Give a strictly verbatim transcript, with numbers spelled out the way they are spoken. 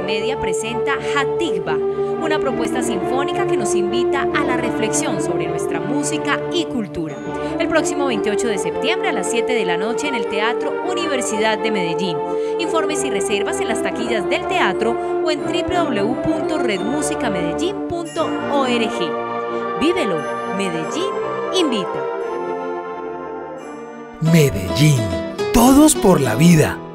Intermedia presenta Hatikva, una propuesta sinfónica que nos invita a la reflexión sobre nuestra música y cultura. El próximo veintiocho de septiembre a las siete de la noche en el Teatro Universidad de Medellín. Informes y reservas en las taquillas del teatro o en w w w punto red música medellín punto org. Vívelo, Medellín invita. Medellín, todos por la vida.